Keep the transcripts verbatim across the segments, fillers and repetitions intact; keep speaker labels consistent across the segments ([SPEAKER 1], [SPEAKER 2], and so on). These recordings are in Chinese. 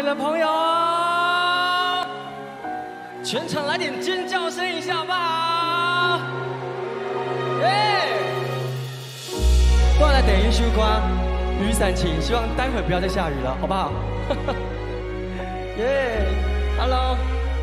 [SPEAKER 1] 的朋友，全场来点尖叫声一下好不好？耶！不然来等一首歌，雨伞情，希望待会不要再下雨了，好不好？耶 ，Hello。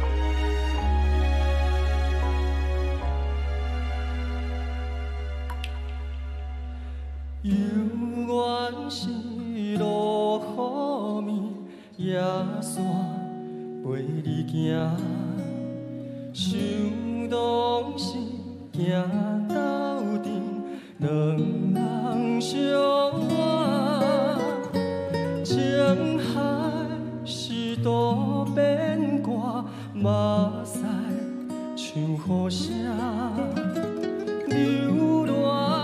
[SPEAKER 1] 犹原是落雨暝，野山陪你行，想当时行到阵，两人相偎，情海是多变卦，目屎像雨声，流浪。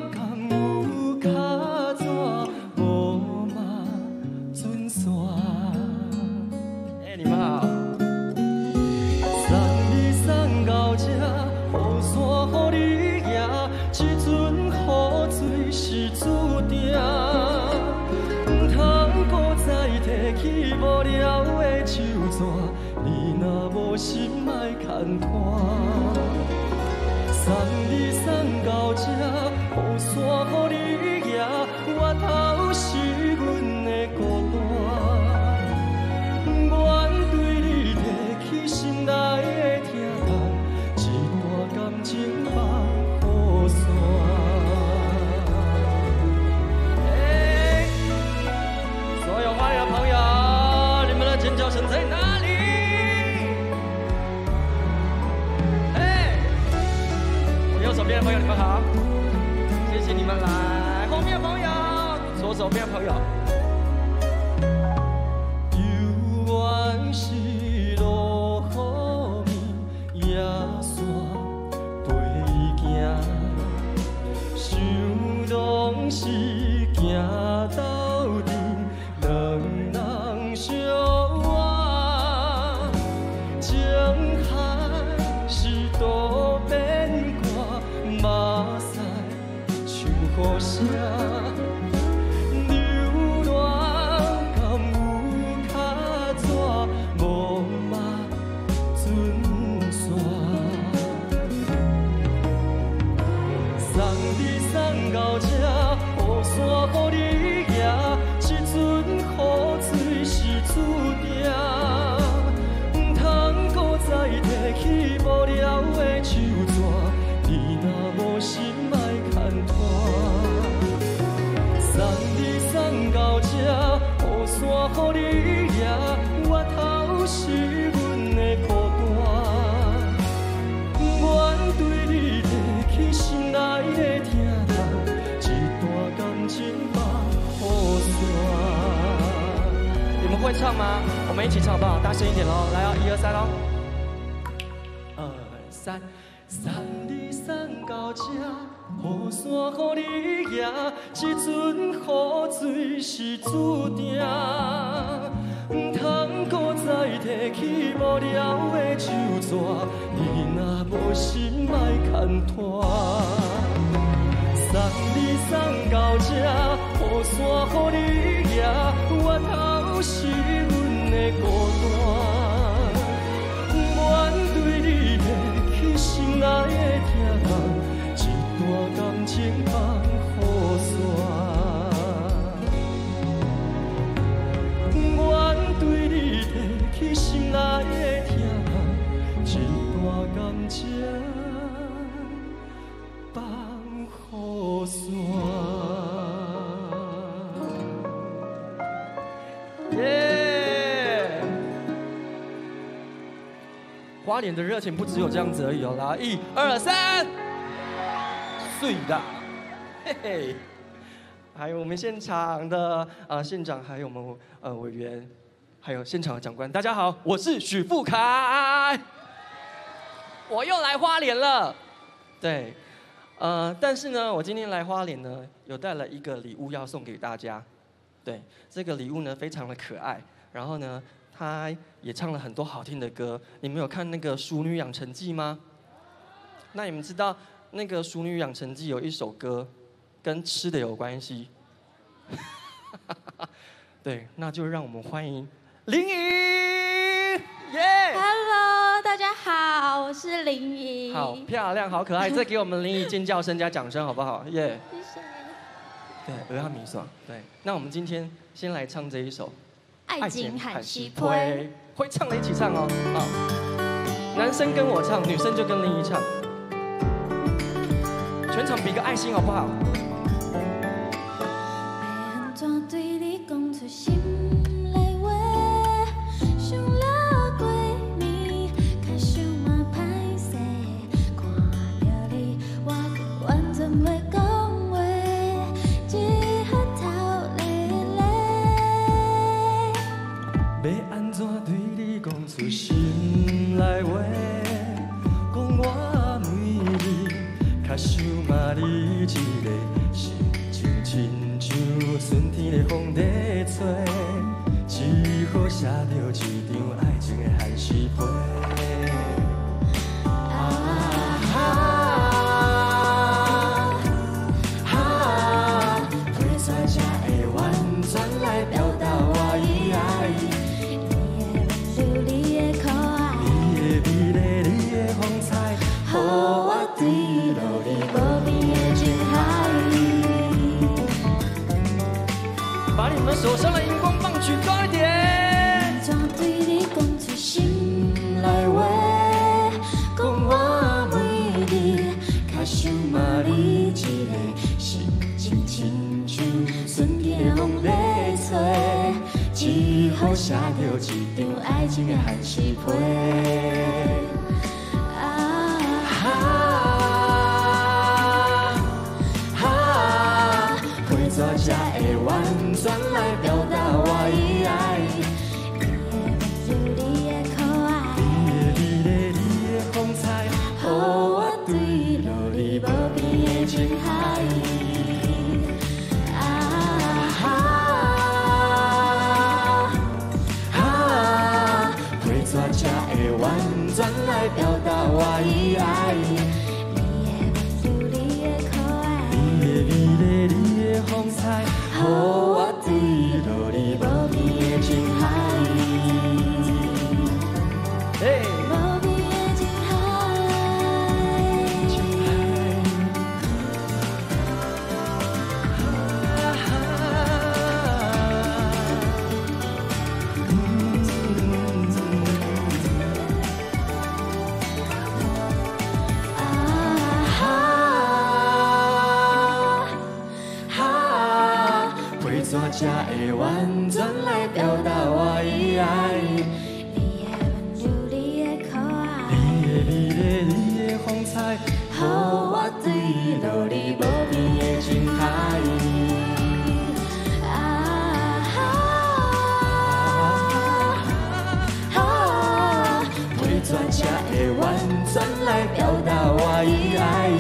[SPEAKER 1] 哎，你们好。送你送到这，雨伞予你拿，这阵雨水是注定，唔通搁再提起无聊的手纸，你若无心爱牵拖。送你送到这，雨伞予你拿，我头是阮的孤单。 愿对你提起心内的疼痛，一段感情放雨伞。哎，所有花莲的朋友，你们的尖叫声在哪里？哎，我右手边的朋友，你们好，谢谢你们来。后面的朋友，左手边的朋友。 是落雨暝，野山陪伊行，想当时行到阵，两人相偎，情海是多变卦，目屎像雨声。 到这，雨伞予你拿，这阵雨水是注定，唔通搁再提起无聊的手纸，你若无心爱牵拖。送你送到这，雨伞予你拿，我头是阮的孤单，愿对你提起心内的疼。 你们会唱吗？我们一起唱好不好？大声一点喽！来哦，一二三喽！二三，送你送到这，雨伞予你拿，这阵雨水是注定，唔通搁再提起无聊的手纸，你若无心爱牵拖。 送你送到这，雨伞予你拿，我头是阮的孤单，愿对你提起心内的疼痛，一段感情放雨伞。愿对你提起心内的疼痛，一段感情。 雨伞，耶！花莲的热情不只有这样子而已哦，来，一二三，碎的，嘿嘿。还有我们现场的呃县长，还有我们呃委员，还有现场的长官，大家好，我是许富凯，我又来花莲了，对。 呃，但是呢，我今天来花莲呢，有带了一个礼物要送给大家。对，这个礼物呢非常的可爱，然后呢，他也唱了很多好听的歌。你们有看那个《熟女养成记》吗？那你们知道那个《熟女养成记》有一首歌跟吃的有关系？对，那就让我们欢迎林怡，耶
[SPEAKER 2] ！Hello， 大家好，我是林怡。
[SPEAKER 1] 好漂亮，好可爱，再给我们林怡尖叫声加掌声好不好？耶、
[SPEAKER 2] 谢谢。
[SPEAKER 1] 对，俄阿米爽。对，那我们今天先来唱这一首《
[SPEAKER 2] 爱情喊西
[SPEAKER 1] 坡》，会唱的一起唱哦。好，男生跟我唱，女生就跟林怡唱。全场比个爱心好不好？手上的荧光棒举高一点。怎对你讲出心内话？讲我每日较想骂你一个，心情亲像春天的风在吹，只好写着一张爱情的寒湿皮。怎才会完全来表达我的爱？你的温柔，你的可爱，你的美丽，你的风采，予我坠落你无边的情海。啊啊啊！配怎才会完全来表达我的爱？风采，予我坠落你无边的情海。无边的情海。情怎才会完全来表达我的爱？你的温柔，你的可爱，你的美丽，你的风采，予我坠落你无边的情海。啊啊啊！配怎才会完全来表达我的爱？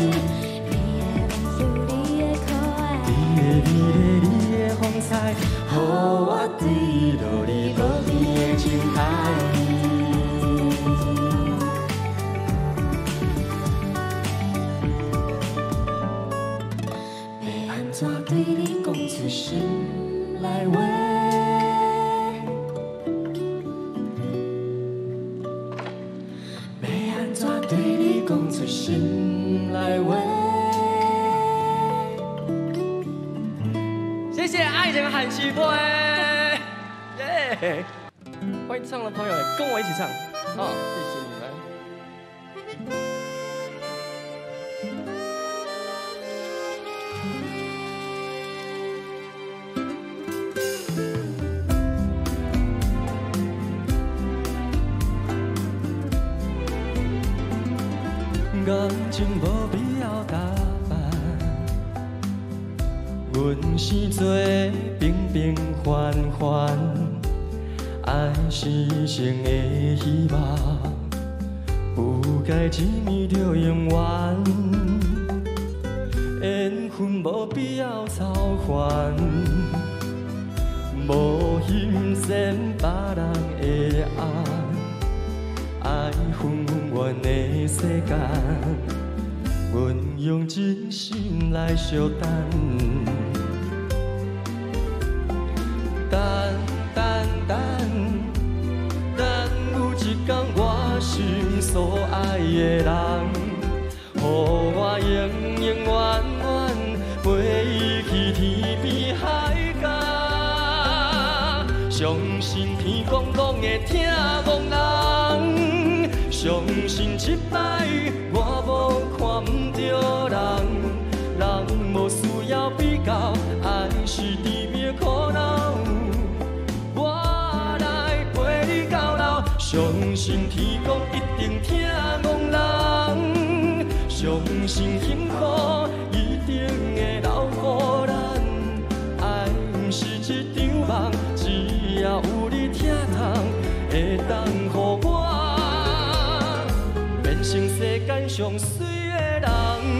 [SPEAKER 1] 风采，予我坠落你无边的情海。要安怎对你讲出心内话？要安怎对你讲出心内话？谢谢爱情喊西坡，耶！会唱的朋友跟我一起唱，啊，谢谢你们。感情无必要打扮。阮是做平平凡凡，爱是生的希望，有该一面就永远，缘分无必要操烦，无欣赏别人的爱，爱纷乱的世间。阮用真心来相等，等等等， 的人，予我永永远远陪伊去天边海角。相信天公公会听憨人，相信这摆我无看不着人，人无需要比较，爱是甜蜜苦恼。我来陪你到老，相信天公一定听憨人，相信幸福一定会留予咱。爱不是一场梦，只要有你疼痛，会当予我变成世间上水的人。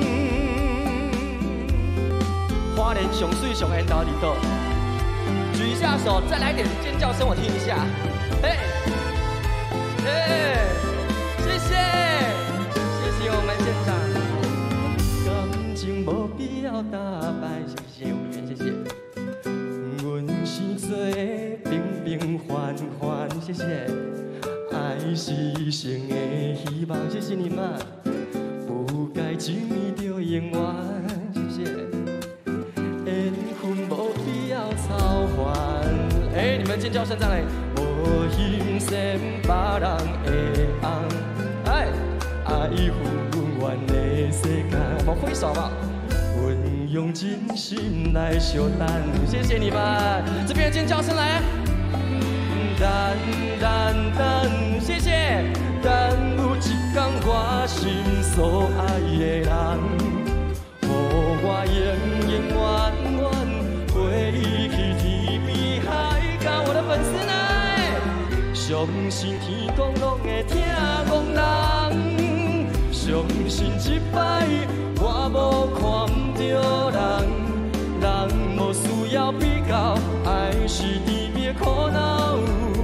[SPEAKER 1] 花莲上水上缘到底倒？举一下手，再来点尖叫声，我听一下。嘿，嘿，谢谢，谢谢我们现场。感情无必要打败，谢谢委员，谢谢。阮是做平平凡凡，谢谢。爱是一生的希望，谢谢你们。不该执迷着永远，谢谢。缘分无必要操烦。哎，你们尖叫声再来。无欣赏别人的红，哎，爱赴阮的世界。我们挥手吧。阮用真心来相等，谢谢你们。这边的尖叫声来。等等等，谢谢。等有一天我心所爱的人，予我永永远远陪伊去天边海角。我的粉丝呢，相信天公拢会听憨人，相信这摆我无看不着人，人无需要比较，爱是甜蜜苦恼。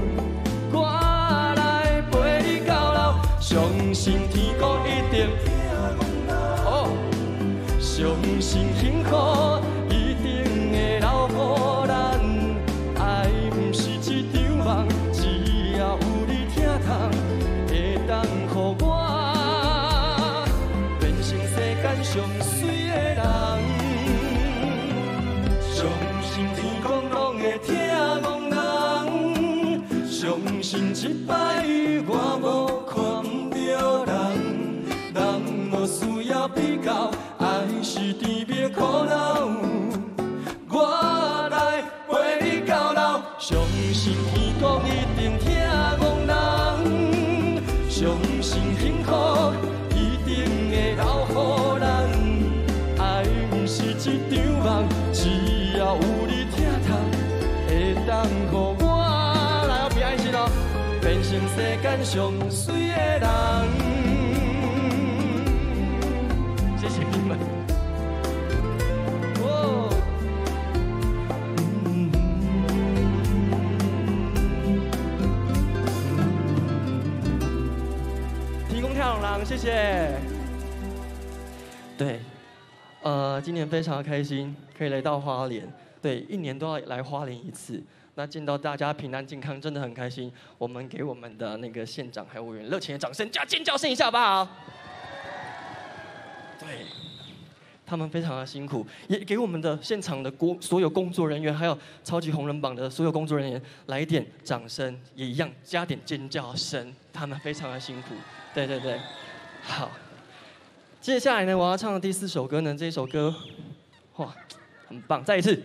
[SPEAKER 1] 相信天公一定哦，相信幸福一定会留予咱。爱不是一场梦，只要有你疼痛，会当予我变成世间上水的人。相信天公拢会听憨人，相信这摆我无看。人无需要比较，爱是甜蜜苦恼。我来陪你到老，相信天公一定听憨人，相信幸福一定会留予咱。爱不是一场梦，只要有你疼痛，会当予我来我比爱心哦。变成世间上水的人，谢谢你们。哦，嗯提供跳廊，谢谢。对，呃，今年非常开心，可以来到花莲。对，一年都要来花莲一次。那见到大家平安健康，真的很开心。我们给我们的那个县长还有委员热情的掌声加尖叫声一下，好不好？对，他们非常的辛苦，也给我们的现场的工所有工作人员，还有超级红人榜的所有工作人员来一点掌声，也一样加点尖叫声。他们非常的辛苦。对对对，好。接下来呢，我要唱的第四首歌呢，这首歌，哇，很棒，再一次。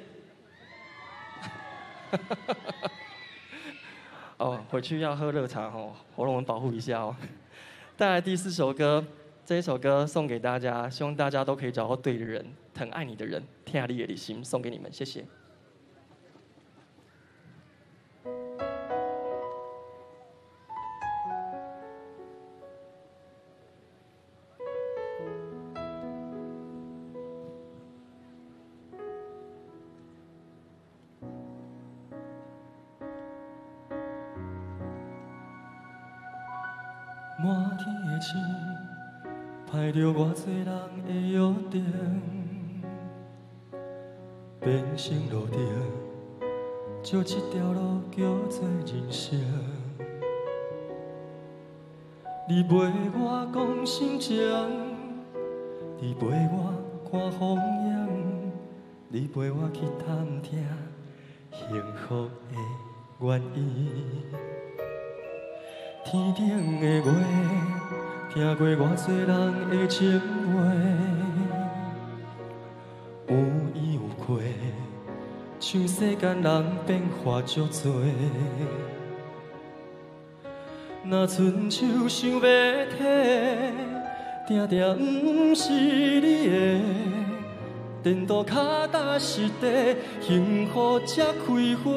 [SPEAKER 1] 哦，回去要喝热茶哦，喉咙保护一下哦。带来第四首歌，这一首歌送给大家，希望大家都可以找到对的人，疼爱你的人，天涯的心，送给你们，谢谢。满天的星，派着偌多人的约定，变成路顶，就这条路叫做人生。 你陪我讲心情，你陪我看风景，你陪我去探听幸福的原因。天顶的月，听过偌多人的情话，有依有亏，像世间人变化足多。若春秋想要体，定定不是你的。颠倒脚踏实地，幸福才开花。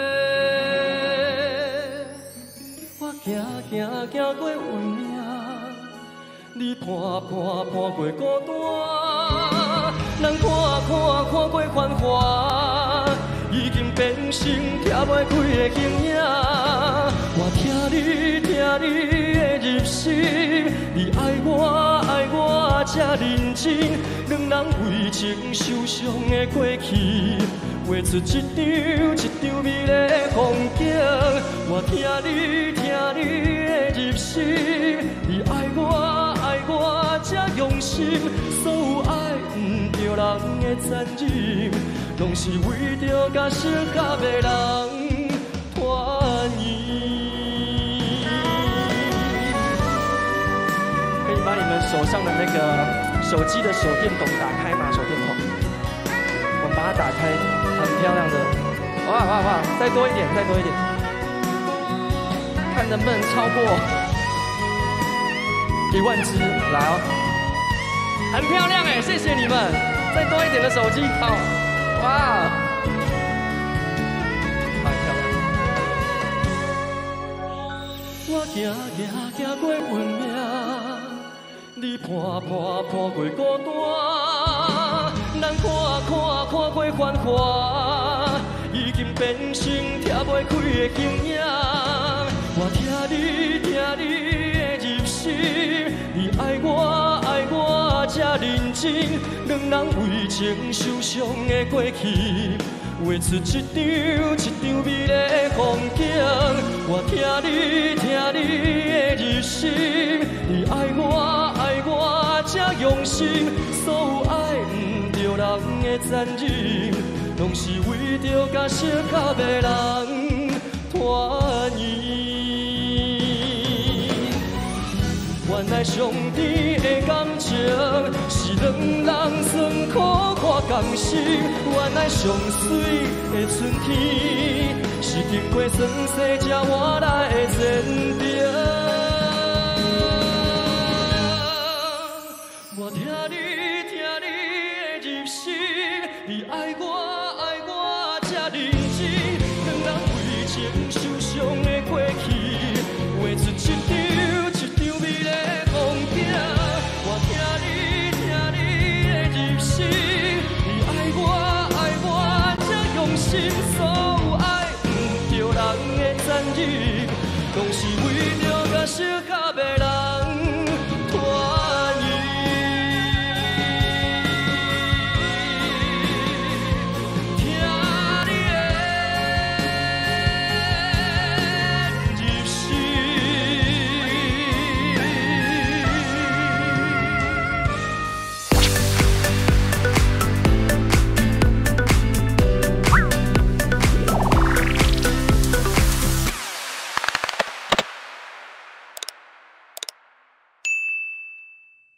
[SPEAKER 1] 我行行行过运命，你伴伴伴过孤单，人看看看过繁华，已经变成拆袂开的形影。我听你听你的入心，你爱我爱我这认真，两人为情受伤的过去，画出一张一张美丽的风景。我听你听你的入心，你爱我爱我这用心，所有爱不着人的残忍，拢是为着甲适合的人团圆。可以把你们手上的那个手机的手电筒打开吗？手电筒，我们把它打开，很漂亮的，哇哇哇！再多一点，再多一点，看能不能超过一万只，来哦，很漂亮哎，谢谢你们，再多一点的手机，好，哇，太漂亮！我行行行过运命，你伴伴伴过孤单，人看看看过繁华，已经变成拆袂开的形影。我听你听你的入心，你爱我爱我这认真，两人为情受伤的过去，画出一张一张美丽的风景。我听你听你的入心，你爱我爱我这用心，所有爱不着人的残忍，拢是为着甲适合的人团圆。原来上天的感情是两人酸苦看甘心，原来上水的春天是经过酸涩才换来的坚定。我听你听你的入心，你爱我